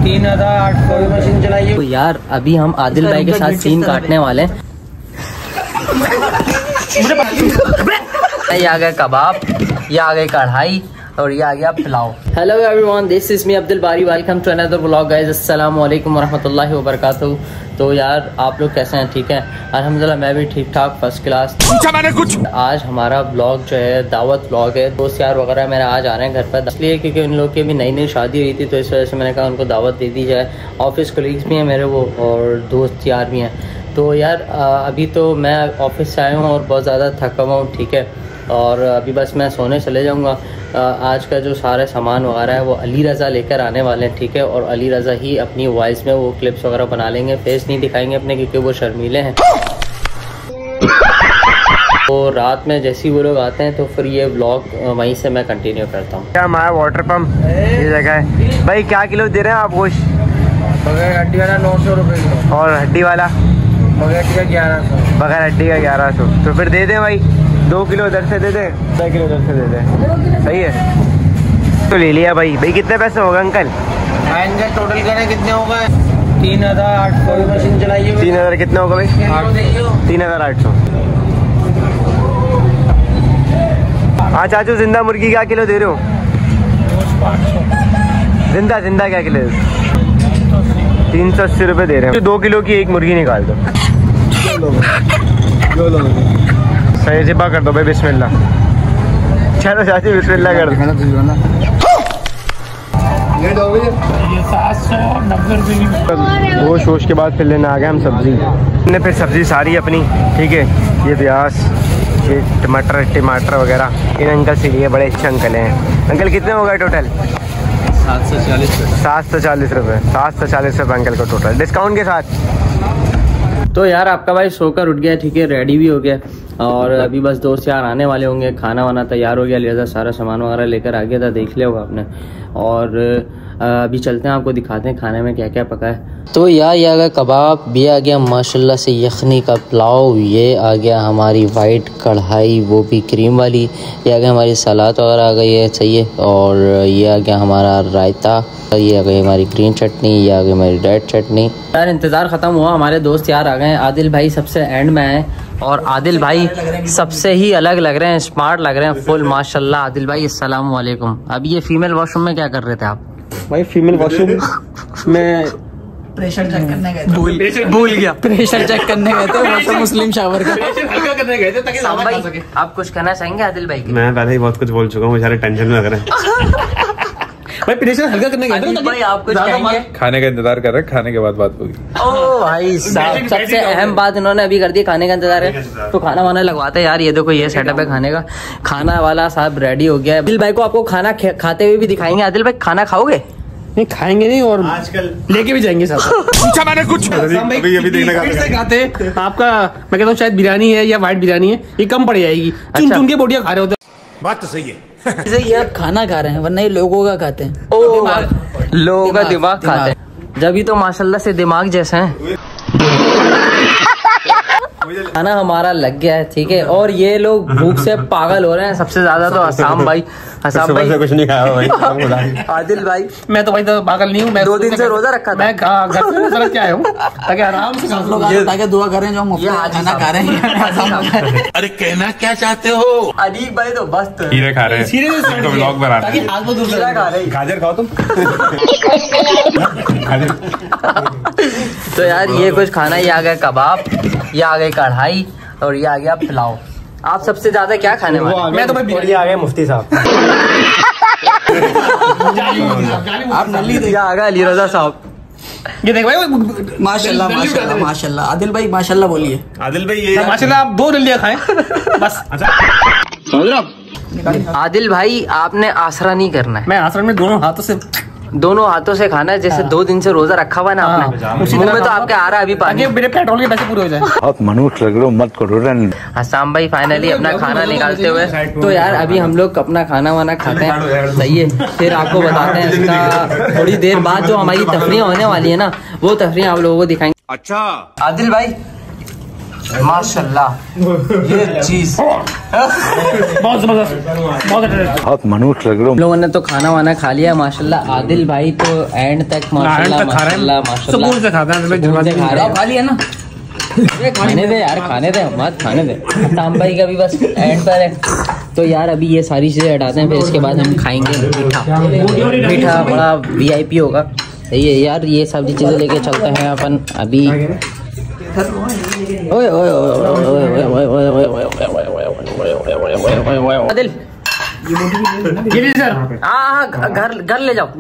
3,800 machine चलाई। तो यार अभी हम आदिल भाई के साथ सीन काटने वाले हैं। ये आ गया कबाब, ये आ गई कढ़ाई और ये आ गया pulao. Hello everyone, this is me Abdul Bari, welcome to another vlog guys. अस्सलाम वालेकुम वरहमतुल्लाहि वबरकातुहू। तो यार आप लोग कैसे हैं? ठीक है अल्हम्दुलिल्लाह, मैं भी ठीक ठाक फर्स्ट क्लास। पूछा मैंने कुछ। आज हमारा व्लॉग जो है दावत व्लॉग है। दोस्त यार वगैरह मेरे आज आ रहे हैं घर पर, इसलिए क्योंकि उन लोग की भी नई नई शादी हुई थी, तो इस वजह से मैंने कहा उनको दावत दे दी जाए। ऑफिस कोलीग्स भी हैं मेरे वो, और दोस्त यार भी हैं। तो यार अभी तो मैं ऑफिस से आया हूँ और बहुत ज़्यादा थका हुआ हूँ, ठीक है। और अभी बस मैं सोने चले जाऊँगा। आज का जो सारे सामान वगैरह है वो अली रज़ा लेकर आने वाले हैं, ठीक है। और अली रज़ा ही अपनी वॉइस में वो क्लिप्स वगैरह बना लेंगे, फेस नहीं दिखाएंगे अपने क्योंकि वो शर्मीले हैं। तो रात में जैसे ही वो लोग आते हैं तो फिर ये व्लॉग वहीं से मैं कंटिन्यू करता हूँ। क्या हमारा वाटर पंप ये जगह है भाई। क्या किलो दे रहे हैं आप गोश्त? बगैर हड्डी वाला 900 रुपये किलो, और हड्डी वाला बगैर हड्डी का 1100। बगैर हड्डी का 1100। तो फिर दे दें भाई, 2 किलो उधर से दे दें, 2 किलो उधर से दे दें, सही है। तो ले लिया भाई। भाई कितने पैसे होगा अंकल? आएंगे टोटल करें कितने होगा? 3,800 मशीन चलाइए। 3,000 कितना होगा भाई? 3,800। हाँ चाचू, जिंदा मुर्गी क्या किलो दे रहे हो? जिंदा जिंदा क्या किलो? 380 रुपये दे रहे हैं। 2 किलो की एक मुर्गी निकाल दो। सही जिब्बा कर दो भाई, बिस्मिल्लाह। चलो चाची बिस्मिल्लाह कर दो। वो शोश के बाद फिर लेने आ गए हम सब्जी। हमने फिर सब्जी सारी अपनी, ठीक है। ये प्याज, ये टमाटर वगैरह इन अंकल से लिए, बड़े अच्छे अंकल हैं। अंकल कितने होगा टोटल? 740 रुपये। 740 रुपये अंकल को टोटल, डिस्काउंट के साथ। तो यार आपका भाई सोकर उठ गया, ठीक है, रेडी भी हो गया। और अभी बस दोस्त यार आने वाले होंगे, खाना वाना तैयार हो गया, लिहाजा सारा सामान वगैरह लेकर आ गया था, देख लिया होगा आपने। और अभी चलते हैं, आपको दिखाते हैं खाने में क्या क्या पका है। तो यार ये आ गया कबाब, ये आ गया माशाल्लाह से यखनी का पुलाव, ये आ गया हमारी वाइट कढ़ाई वो भी क्रीम वाली, ये आ गया हमारी सलाद वगैरह आ गई है, सही है। और ये आ गया हमारा रायता, ये आ गई हमारी ग्रीन चटनी, ये आ गई हमारी रेड चटनी। यार इंतज़ार ख़त्म हुआ, हमारे दोस्त यार आ गए हैं। आदिल भाई सबसे एंड में आए और आदिल भाई सबसे ही अलग लग रहे हैं, स्मार्ट लग रहे हैं फुल माशाल्लाह। आदिल भाई अस्सलाम वालेकुम। अब ये फीमेल वॉशरूम में क्या कर रहे थे आप? भाई फीमेल वॉशरूम में प्रेशर चेक करने गए थे। भूल गया, प्रेशर चेक करने गए थे, वो तो मुस्लिम शावर का हल्का करने गए थे ताकि लावा खा सके। आप कुछ कहना चाहेंगे आदिल भाई के? मैं पहले ही बहुत कुछ बोल चुका हूँ, बेचारे टेंशन में लग रहे हैं। भाई प्रेशर हल्का करने गए थे भाई, आप कुछ कहेंगे? खाने का इंतजार कर रहे हैं, खाने के बाद बात होगी। ओ भाई साहब, सबसे अहम बात इन्होंने अभी कर दी, खाने का इंतजार है। तो खाना वाना लगवाते हैं यार। ये देखो ये सेटअप है खाने का, खाना वाला साहब रेडी हो गया है। आदिल भाई को आपको खाना खाते हुए भी दिखाएंगे। आदिल भाई खाना खाओगे? नहीं खाएंगे नहीं, और आजकल लेके भी जाएंगे साथ। पूछा मैंने कुछ। अभी देखने खाते आपका, मैं कहता हूँ शायद बिरयानी है या व्हाइट बिरयानी है, ये कम पड़ जाएगी। चुन चुन के बोटियां खा रहे होते। बात तो सही है। ये आप खाना खा रहे हैं, वरना ये लोगों का खाते हैं। लोगों का दिमाग खाते हैं, जब तो माशाल्लाह से दिमाग जैसे हैं। खाना हमारा लग गया है, ठीक है। और ये लोग भूख से पागल हो रहे हैं, सबसे ज्यादा तो हसाम भाई। हसाम भाई कुछ नहीं खाया भाई। आदिल भाई, मैं तो भाई तो पागल नहीं हूँ, मैं 2 दिन से रोजा रखा था। मैं घर से आया हूँ ताकि आराम से ताकि दुआ करें जो हम खाना खा रहे हैं। अरे कहना क्या चाहते हो? अदीब भाई तो बस खीरे खा रहे हैं, व्लॉग बना रहे हैं। गाजर खाओ तुम। तो यार ये कुछ खाना, ये आ गया कबाब, ये आ गई कढ़ाई और ये आ गया पुलाव। आप सबसे ज्यादा क्या खाने वाले? मैं तो भाई आ गए मुफ्ती साहब। आप नल्ली ये आ गया अली रज़ा साहब। ये देख भाई, माशाल्लाह माशाल्लाह माशाल्लाह। आदिल भाई माशाल्लाह बोलिए। आदिल भाई ये माशाल्लाह, आप 2 नलियां खाएं बस। आदिल भाई आपने आसरा नहीं करना है, मैं आसरा में दोनों हाथों से खाना है। जैसे 2 दिन से रोजा रखा हुआ है ना आपने, मुंह में तो आपके आ रहा है अभी पानी। मेरे पेट्रोल के पैसे पूरे हो जाए। आप मनुष्य लग रहे हो, मत करो। हसाम भाई फाइनली अपना खाना निकालते हुए। तो यार अभी हम लोग अपना खाना वाना खाते हैं, सही है। फिर आपको बताते हैं इसका थोड़ी देर बाद जो हमारी तफरीह होने वाली है ना, वो तफरीह आप लोगों को दिखाएंगे। अच्छा आदिल भाई माशाल्लाह ये चीज बहुत जबरदस्त, बहुत अच्छा। बहुत मनुष्य लग रहे हो। लोगों ने तो खाना वाना खा लिया माशाल्लाह। आदिल भाई तो एंड तक माशाल्लाह माशाल्लाह माशाल्लाह सुकून से खाता है। खा लिया ना। खाने दे यार, खाने दे, मत खाने दे। शाम भाई का भी बस एंड पर है। तो यार अभी ये सारी चीजें हटाते हैं, फिर इसके बाद हम खाएंगे मीठा। मीठा बड़ा VIP होगा। ये यार ये सभी चीजें लेके चलते हैं अपन अभी। ओए ओए आदिल, हाँ घर ले जाओ।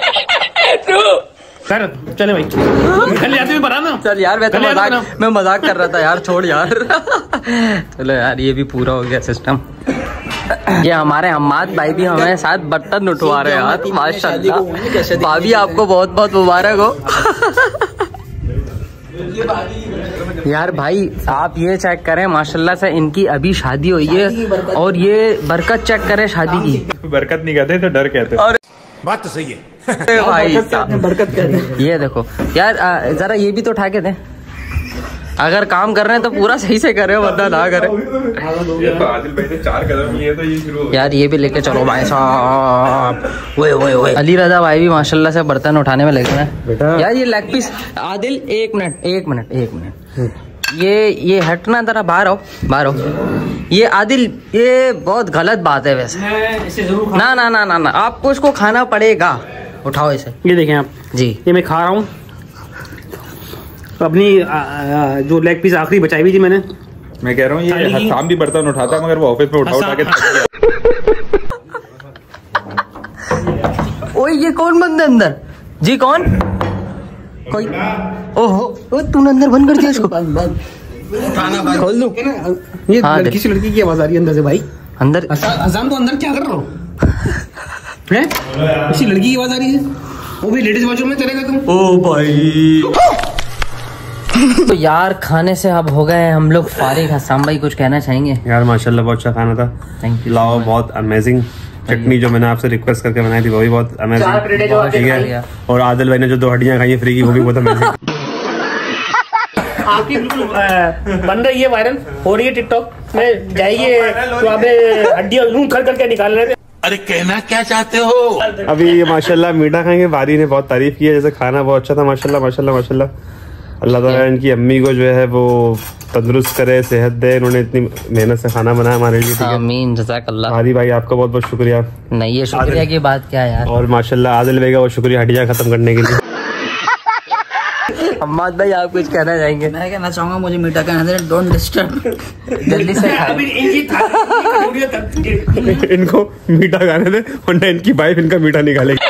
चले भाई, घर जाते हुए बनाना। चल यार मैं मजाक कर रहा था यार, छोड़ यार। चलो यार ये भी पूरा हो गया सिस्टम। ये हमारे हम्माद भाई भी हमारे साथ बर्तन उठवा रहे हैं यार, माशाल्लाह। भाभी आपको बहुत बहुत मुबारक हो। यार भाई आप ये चेक करें माशाल्लाह से इनकी अभी शादी हुई है, और ये बरकत चेक करें शादी की। बरकत नहीं कहते तो डर कहते। और बात तो सही है। भाई बरकत कहते। ये देखो यार जरा ये भी तो उठा के दें। अगर काम कर रहे हैं तो पूरा सही से करे, वरना ना करे। आदिल भाई ने 4 कदम लिए तो ये शुरू हो। यार ये भी लेके चलो भाई साहब। ओए अली रजा भाई भी माशाल्लाह से बर्तन उठाने में लगे हैं यार। ये लेग पीस आदिल, एक मिनट ये हटना, जरा बाहर आओ। ये आदिल ये बहुत गलत बात है वैसे। ना आपको इसको खाना पड़ेगा। उठाओ इसे। ये देखें आप जी, ये मैं खा रहा हूँ अपनी जो लेग पीस आखिरी बचाई हुई थी मैंने। मैं कह रहा हूँ ये हसाम भी बर्तन उठाता, मगर वो ऑफिस में उठा के ओए ये कौन बंदा अंदर? जी कौन? कोई? ओहो तूने अंदर बंद कर दिया इसको। खोल दूं? ये लड़की से लड़की की आवाज आ रही है अंदर से भाई। अंदर अजान तो अंदर क्या कर रहा हो? किसी लड़की की आवाज आ रही है, वो भी लेडीज वॉशरूम में चलेगा तुम? ओ भाई। तो यार खाने से अब हो गए हम लोग फारिग। हसाम भाई कुछ कहना चाहेंगे? यार माशाल्लाह बहुत अच्छा खाना था। Thank you. लाओ बहुत अमेजिंग। चटनी जो मैंने आपसे रिक्वेस्ट करके बनाई थी वो भी बहुत अमेजिंग, ठीक है। और आदिल भाई ने जो 2 हड्डियां खाई फ्री की, वो भी बहुत अमेजिंग। आपकी बिल्कुल बन रही है, वायरल हो रही है टिकटॉक में, जाइए तो आप हड्डियां लूं करके निकाल रहे थे। अरे कहना क्या चाहते हो? अभी माशाल्लाह मीठा खाएंगे। बारी ने बहुत तारीफ की है, जैसे खाना बहुत अच्छा था माशाल्लाह माशाल्लाह माशाल्लाह। अल्लाह ताला इनकी अम्मी को जो है वो तंदुरुस्त करे, सेहत दे। इन्होंने इतनी मेहनत से खाना बनाया हमारे लिए, ठीक है। आमीन, जज़ाकल्लाह। भारी भाई आपका बहुत बहुत शुक्रिया। नहीं ये शुक्रिया की बात क्या यार। और माशाल्लाह आदिल भाई का वो शुक्रिया हड्डियां खत्म करने के लिए। हम्माद भाई आप कुछ कहना चाहेंगे? मैं कहना चाहूंगा मुझे मीठा कहना, डोंट डिस्टर्ब। जल्दी से इनको मीठा खाने दे, वरना इनकी वाइफ इनका मीठा निकालेगी।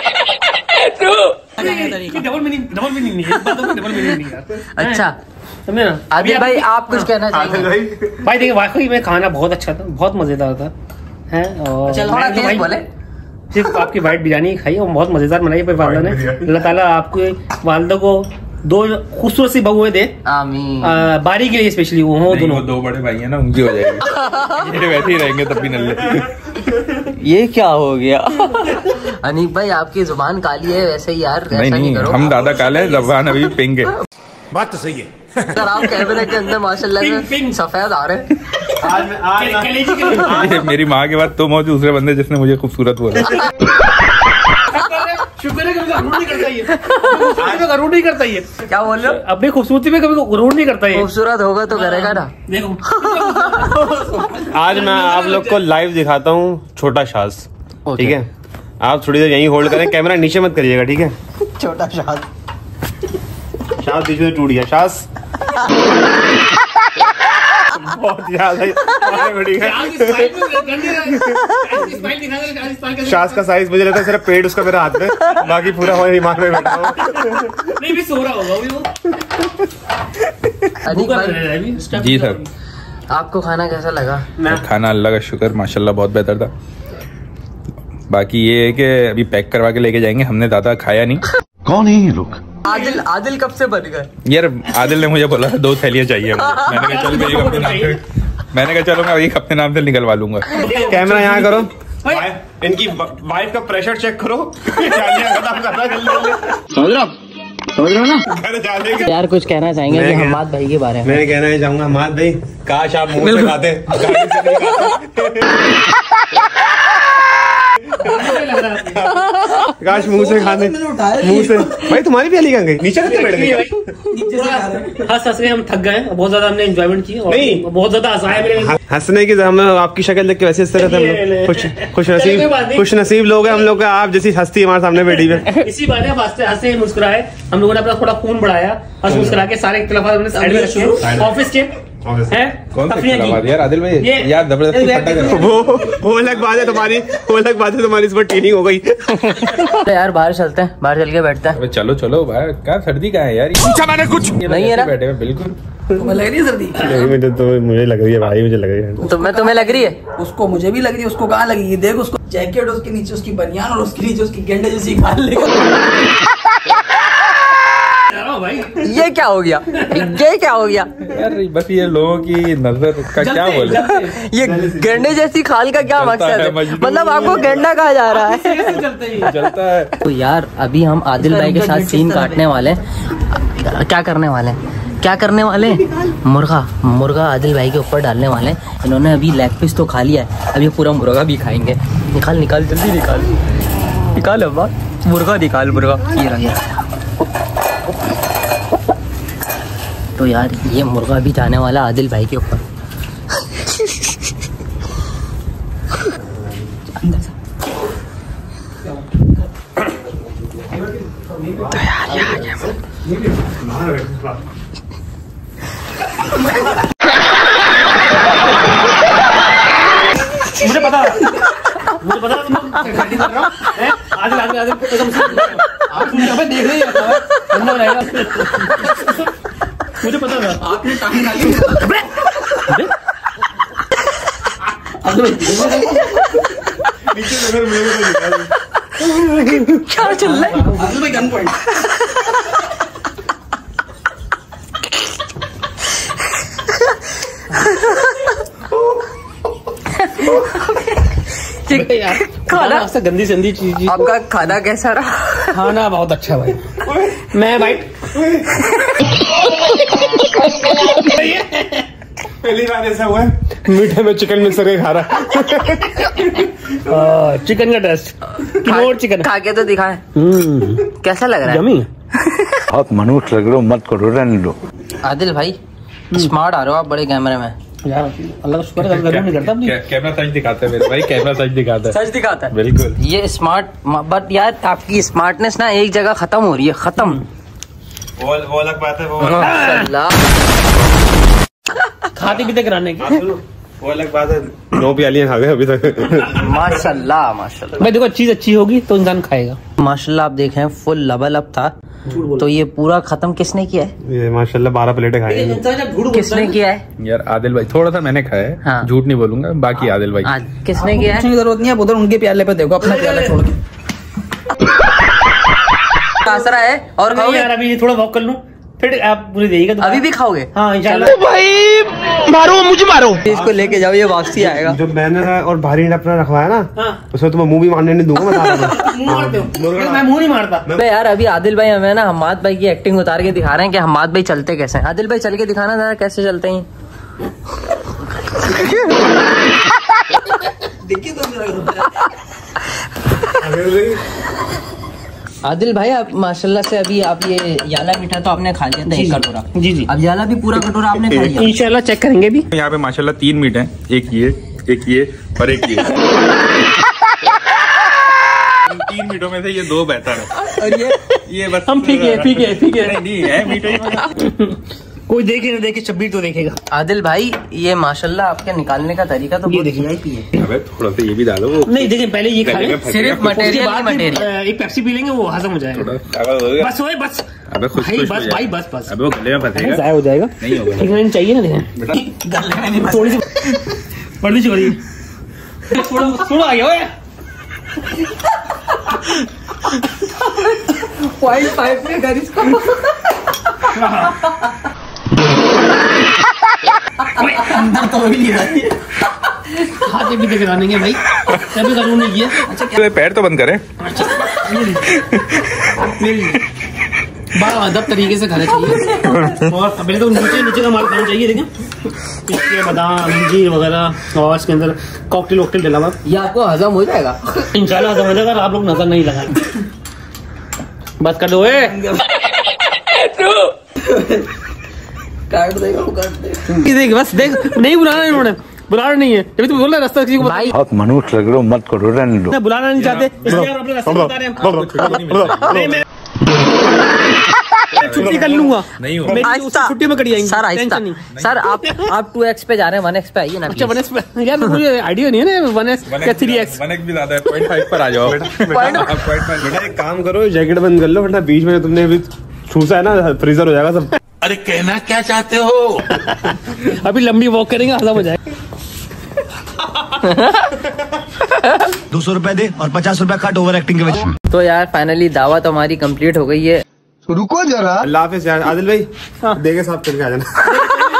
अच्छा आदिल भाई आप कुछ कहना चाहेंगे? भाई देखिए वाकई में खाना बहुत अच्छा था, बहुत मजेदार था है। और थोड़ा तेज बोले। सिर्फ आपकी वाइट बिरयानी खाई और बहुत मजेदार बनाई है वालदा ने। अल्लाह ताला आपके वालदा को 2 खूबसूरत सी बहुएं दे। आमीन। बारी के लिए स्पेशली वो हो दोनों। 2 बड़े भाई है ना, उनकी हो जाएगी। ये वैसे ही रहेंगे तब भी नल्ले। ये क्या हो गया? अनीक भाई आपकी जुबान काली है वैसे ही यार। नहीं करो। हम दादा काले, जबान अभी पिंक है। बात तो सही है। सर आप कैमरे के अंदर माशाल्लाह से सफेद आ रहे हैं। ये मेरी माँ के बाद तुम हो दूसरे बंदे जिसने मुझे खूबसूरत बोला। शुक्र है कभी गरूर नहीं करता ये। गरूर नहीं करता ये। क्या बोल रहे हो? अपनी खूबसूरती में कभी गरूर नहीं करता ये। खूबसूरत होगा तो करेगा ना। देखो आज मैं आप लोग को लाइव दिखाता हूँ छोटा शाज, ठीक है। आप थोड़ी देर यहीं होल्ड करें, कैमरा नीचे मत करिएगा, ठीक है। छोटा शाज बीच में टूट गया। शाज बहुत ज्यादा शाज का साइज मुझे लगता है सिर्फ पेट उसका मेरे हाथ में, बाकी पूरा वही ईमान में बैठा हूँ। नहीं भी सो रहा होगा वो। जी सर। आपको खाना कैसा लगा? खाना अल्लाह का शुक्र माशाल्लाह बहुत बेहतर था। बाकी ये है कि अभी पैक करवा के लेके जाएंगे, हमने ज्यादा खाया नहीं। कौन है ये लोग? आदिल कब से बन गए? यार आदिल ने मुझे बोला 2 थैलियां चाहिए। मैंने कहा चल मेरी अपने नाम से, मैंने कहा चलो मैं एक अपने नाम से निकलवा लूंगा। कैमरा यहाँ करो, इनकी वाइफ का प्रेशर चेक करो। समझ रहे हो? समझ रहे हो ना घर जाने के यार? कुछ कहना चाहेंगे कि हमाद भाई के बारे में? मैं कहना चाहूंगा हमाद भाई, काश आप मुंह से खाते, गाड़ी से नहीं खाते। काश मुंह से खाते, मुंह से। भाई तुम्हारी भी अली कहाँ गई? नीचे करके बैठ गई। हंस हंस के हम थक गए, बहुत ज्यादा हमने एंजॉयमेंट की और नहीं। बहुत ज्यादा हंसाया मेरे। हंसने की हम आपकी शक्ल देख के वैसे इस तरह से हम लोग खुश नसीब लोग हैं हम लोग का। आप जैसी हस्ती हमारे सामने बैठी है। इसी बात है, हंसते हंसते मुस्कुराए हम लोगों ने, अपना थोड़ा खून बढ़ाया, हंस मुस्कुरा के सारे इख्तिलाफात हमने साइड में रखे। ऑफिस के हैं कौन सा तफरीह की। इख्तिलाफात यार आदिल भाई? यार जबरदस्ती फटा कर वो अलग बात है तुम्हारी, वो अलग बात है तुम्हारी। इस पर ट्रेनिंग हो गई। तो यार बाहर चलते हैं, बाहर चल के बैठते हैं। अबे चलो चलो भाई, क्या सर्दी का है यार? पूछा मैंने कुछ नहीं है ना? बैठे हुए बिल्कुल। तुम्हें लग रही है सर्दी? नहीं मुझे लग रही है भाई, मुझे लग रही है। तुम्हें लग रही है? उसको मुझे भी लग रही है। उसको कहाँ लगी? देख उसको जैकेट, उसके नीचे उसकी बनियान और उसके नीचे उसकी गेंडे जैसी गाल लेकर। भाई ये क्या हो गया? ये क्या हो गया यार बस ये लोगों की नजर का क्या बोले? ये गंडे जैसी खाल का क्या मकसद है? मतलब आपको गंडा कहा जा रहा है? जलता है। तो यार अभी हम आदिल भाई के साथ सीन काटने वाले हैं। क्या करने वाले हैं? क्या करने वाले हैं? मुर्गा आदिल भाई के ऊपर डालने वाले हैं। इन्होंने अभी लेग पीस तो खा लिया है, अभी पूरा मुर्गा भी खाएंगे। निकाल जल्दी निकाल अब्बा, मुर्गा निकाल, मुर्गा ये रहा। तो यार ये मुर्गा भी जाने वाला आदिल भाई के ऊपर। तो यार ये आ गया। मुझे पता तुम आज देख रही है। मुझे पता था आपने टांग डाली। क्या चल रहा है? Gun point. खाना गंदी संदी चीज। आपका खाना कैसा रहा? खाना बहुत अच्छा भाई। मैं भाई पहली बार ऐसा हुआ है मीठे में चिकन मिक्स करके खा रहा। चिकन का टेस्ट किनोर चिकन खा के तो दिखाएं कैसा लग रहा है? यम्मी। बहुत मनुष्य लग रहे हो, मत करो, रहने दो। आदिल भाई स्मार्ट आ रहे हो आप बड़े कैमरे में। यार अल्लाह का शुक्र है, नहीं करता अपनी। कैमरा सच दिखाता है मेरे भाई, कैमरा सच दिखाता है। सच दिखाता है बिल्कुल। ये स्मार्ट, बट यार आपकी स्मार्टनेस ना एक जगह खत्म हो रही है, खत्म। वो अलग बात है। माशाल्लाह खाते पीते कराने की वो अलग बात है। 9 प्यालियां खा गए अभी तक। माशाल्लाह भाई देखो चीज अच्छी होगी तो इंसान खाएगा। माशाल्लाह आप देखें फुल लबालब था। तो ये पूरा खत्म किसने किया है? ये माशाल्लाह 12 प्लेटें खाई। किसने किया है? यार आदिल भाई, थोड़ा सा मैंने खाया है। हाँ। झूठ नहीं बोलूंगा, बाकी आदिल भाई। किसने किया है? जरूरत नहीं है, उधर उनके प्याले पे देखो, अपना प्याला छोड़ के। कासरा है और खाओगे? यार अभी थोड़ा वॉक कर लूं फिर आप पूरी देगा। अभी भी खाओगे? हाँ इंशाल्लाह। मुझे मारो। इसको लेके जाओ, ये वापसी आएगा। जो मैंने और भारी अपना रखवाया ना, हाँ। उसमें तुम्हें मुंह भी मारने नहीं दूंगा। मुंह मारते हो? मैं मुंह नहीं मारता। अबे यार अभी आदिल भाई हमें ना हम्माद भाई की एक्टिंग उतार के दिखा रहे हैं कि हम्माद भाई चलते कैसे हैं। आदिल भाई चल के दिखाना जरा कैसे चलते हैं। देखिए तो आदिल भाई आप माशाल्लाह से अभी आप ये याला मीठा तो आपने खा लिया था एक कटोरा। जी अब याला भी पूरा कटोरा आपने खा लिया। इंशाल्लाह चेक करेंगे भी। यहाँ पे माशाल्लाह 3 मीट हैं, एक ये और एक ये। 3 मीटों में से ये 2 बेहतर है और ये बस हम फीके नहीं है मीठे। कोई देखे ना देखे, शब्बीर तो देखेगा। आदिल भाई ये माशाल्लाह आपके निकालने का तरीका तो बहुत VIP है। अबे थोड़ा सा ये भी डालो। नहीं देखिए पहले ये खा लें, सिर्फ मटेरियल एक पेप्सी पी लेंगे वो हजम हो जाएगा। बस होए बस। अबे खुश भाई बस भाई बस। अबे वो गले में फंसेगा, जाया हो जाएगा। नहीं होगा। एक मिनट चाहिए ना देखें थोड़ी सी बड़ी छोड़ी थोड़ा आ गया। 0.5 में घर इसको अंदर तो भी नहीं रही। खाते पीते कराने के भाई, तभी कानून नहीं है। तो पैर तो बंद करें। बड़ा अदब तरीके से खाना चाहिए। और पहले तो नीचे का माल खाना चाहिए। देखें इसके बादाम अंजीर वगैरह और इसके अंदर कॉकटेल वॉकटेल डला हुआ, ये आपको हजम हो जाएगा इंशाल्लाह हजम हो जाएगा। आप लोग नजर नहीं लगाए, बस कर दो। काट देगा वो, काट देगा। देख बस देख, नहीं बुलाना इन्होंने, बुलाना नहीं है। जब तुम बोल रहे रास्ता किसी को भाई बहुत मनुष्य लग रहे हो, मत करो, रहने दो। बुलाना नहीं चाहते इसलिए आप अपने रास्ते बता रहे हैं। छुट्टी कर लूंगा, नहीं हो छुट्टी में कटी जाएंगे सर। आहिस्ता सर, आप 2x पे जा रहे हैं, 1x पे आइए ना। अच्छा 1x पे यार, मुझे आइडिया नहीं है ना 1x या 3x। 1x भी ज्यादा है, 0.5 पर आ जाओ। बेटा एक काम करो, जैकेट बंद कर लो, वरना बीच में तुमने अभी छूसा है ना, फ्रीजर हो जाएगा सब। अरे कहना क्या चाहते हो? अभी लंबी वॉक करेंगे, हजम हो जाएगा। 200 रुपए दे और 50 रुपए कट ओवर एक्टिंग के वजह। तो यार फाइनली दावत हमारी कंप्लीट हो गई है। रुको जरा। अल्लाह हाफिज़ यार। आदिल भाई देखे साहब करके आ जाना।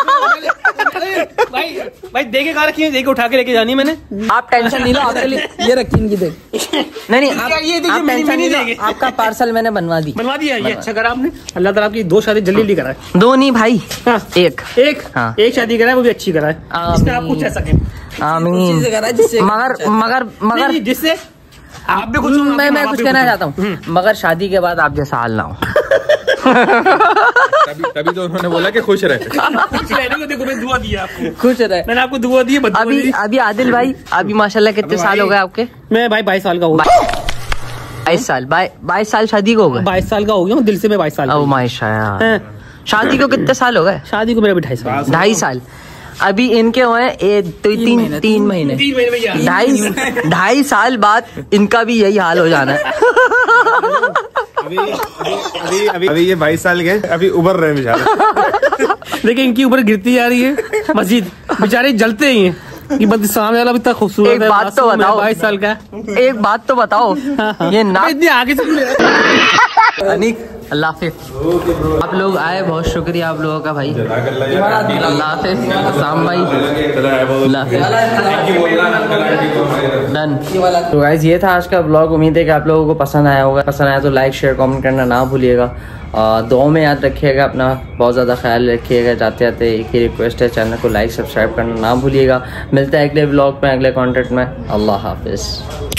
भाई देखे कहाँ रखी है? देखे उठा के लेके जानी है मैंने। आप टेंशन नहीं लो, आपके लिए ये रखी इनकी देख। नहीं आप टेंशन नहीं लो, आपका पार्सल मैंने बनवा दिया। ये अच्छा करा आपने। अल्लाह ताला आपकी 2 शादी जल्दी कराए। 2 नहीं भाई, हाँ। एक हाँ। एक शादी कराए, वो भी अच्छी कराए, जिससे आप कुछ रह सके। आमीन। मगर जिससे आप भी कुछ, मैं कुछ कहना चाहता हूँ, मगर शादी के बाद आप जैसा हाल ना हो। तभी तो उन्होंने बोला कि खुश रहे। देखो मैं दुआ दी आपको, खुश रहे। मैंने आपको दुआ दी है। अभी आदिल भाई, अभी माशाल्लाह कितने साल हो गए आपके? मैं भाई 22 साल का हूँ। 22 साल शादी को हो गए? 22 साल का हो गया हूँ, दिल से मैं 22 साल। ओ माशाल्लाह। शादी को कितने साल हो गए? शादी को मेरा भी 2.5 साल। 2.5 साल। अभी इनके हुए 3 महीने। 2.5 साल बाद इनका भी यही हाल हो जाना है। अभी ये 22 साल के अभी उबर रहे बेचारे। देखिए इनकी ऊपर गिरती जा रही है मस्जिद, बेचारे जलते ही हैं कि बस सामने वाला भी इतना खूबसूरत है। एक बात तो बताओ, 22 साल का। एक बात तो बताओ, ये ना इतनी आगे अनिक, अल्लाह हाफिज़। आप लोग आए, बहुत शुक्रिया आप लोगों का भाई। अल्लाह हाफिज़ साम भाई, अल्लाह डन। तो गाइस ये था आज का ब्लॉग। उम्मीद है कि आप लोगों को पसंद आया होगा। पसंद आया तो लाइक शेयर कमेंट करना ना भूलिएगा। दुआ में याद रखिएगा, अपना बहुत ज़्यादा ख्याल रखिएगा। जाते जाते एक ही रिक्वेस्ट है, चैनल को लाइक सब्सक्राइब करना ना भूलिएगा। मिलते हैं अगले ब्लॉग में, अगले कॉन्टेंट में। अल्लाह हाफिज़।